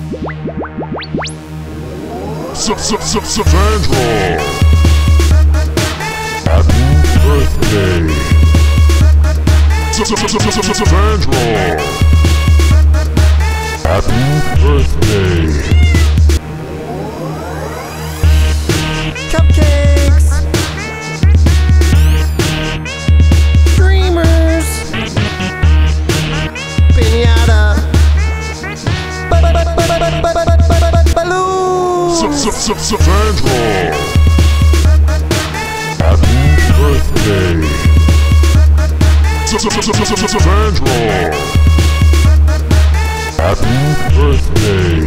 Sandra! Happy birthday! Sandra! Happy birthday! Cupcakes! Dreamers! Piñata! Balloons! Sandra! Happy birthday! Sandra! Happy birthday!